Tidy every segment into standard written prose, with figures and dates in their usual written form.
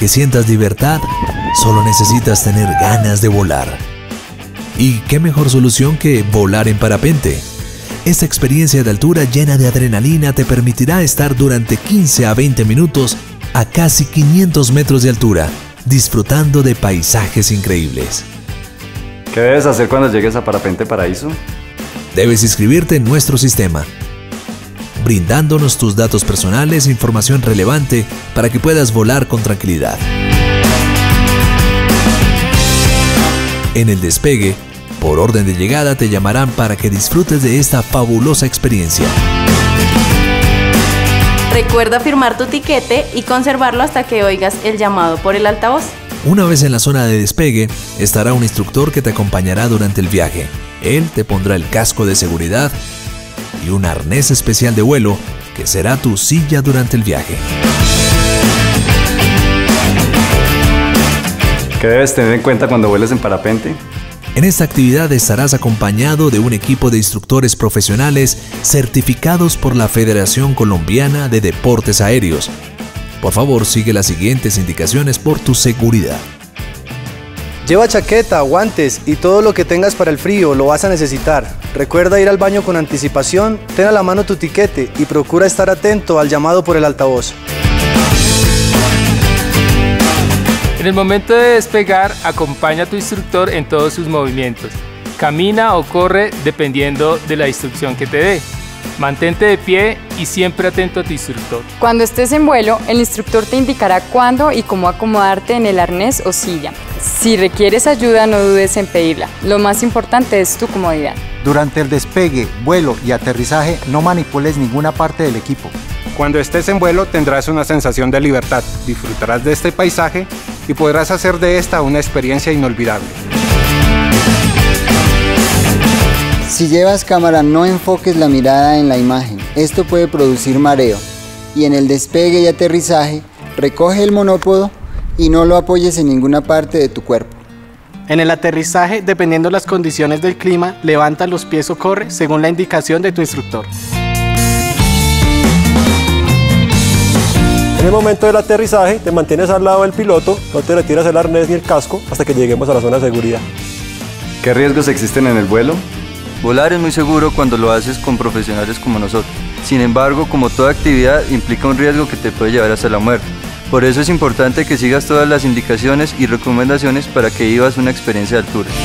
que sientas libertad, solo necesitas tener ganas de volar. ¿Y qué mejor solución que volar en parapente? Esta experiencia de altura llena de adrenalina te permitirá estar durante 15 a 20 minutos a casi 500 metros de altura, disfrutando de paisajes increíbles. ¿Qué debes hacer cuando llegues a Parapente Paraíso? Debes inscribirte en nuestro sistema, brindándonos tus datos personales e información relevante para que puedas volar con tranquilidad. En el despegue, por orden de llegada te llamarán para que disfrutes de esta fabulosa experiencia. Recuerda firmar tu tiquete y conservarlo hasta que oigas el llamado por el altavoz. Una vez en la zona de despegue, estará un instructor que te acompañará durante el viaje. Él te pondrá el casco de seguridad y un arnés especial de vuelo que será tu silla durante el viaje. ¿Qué debes tener en cuenta cuando vueles en parapente? En esta actividad estarás acompañado de un equipo de instructores profesionales certificados por la Federación Colombiana de Deportes Aéreos. Por favor, sigue las siguientes indicaciones por tu seguridad. Lleva chaqueta, guantes y todo lo que tengas para el frío, lo vas a necesitar. Recuerda ir al baño con anticipación, ten a la mano tu tiquete y procura estar atento al llamado por el altavoz. En el momento de despegar, acompaña a tu instructor en todos sus movimientos. Camina o corre dependiendo de la instrucción que te dé. Mantente de pie y siempre atento a tu instructor. Cuando estés en vuelo, el instructor te indicará cuándo y cómo acomodarte en el arnés o silla. Si requieres ayuda, no dudes en pedirla. Lo más importante es tu comodidad. Durante el despegue, vuelo y aterrizaje, no manipules ninguna parte del equipo. Cuando estés en vuelo tendrás una sensación de libertad, disfrutarás de este paisaje y podrás hacer de esta una experiencia inolvidable. Si llevas cámara, no enfoques la mirada en la imagen. Esto puede producir mareo. Y en el despegue y aterrizaje, recoge el monópodo y no lo apoyes en ninguna parte de tu cuerpo. En el aterrizaje, dependiendo de las condiciones del clima, levanta los pies o corre según la indicación de tu instructor. En el momento del aterrizaje, te mantienes al lado del piloto, no te retiras el arnés ni el casco hasta que lleguemos a la zona de seguridad. ¿Qué riesgos existen en el vuelo? Volar es muy seguro cuando lo haces con profesionales como nosotros. Sin embargo, como toda actividad, implica un riesgo que te puede llevar hasta la muerte. Por eso es importante que sigas todas las indicaciones y recomendaciones para que vivas una experiencia de altura.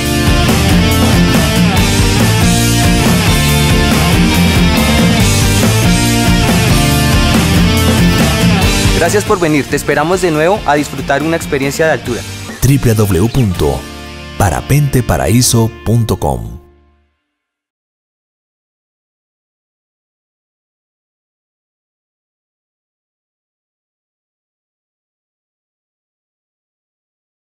Gracias por venir, te esperamos de nuevo a disfrutar una experiencia de altura. www.parapenteparaíso.com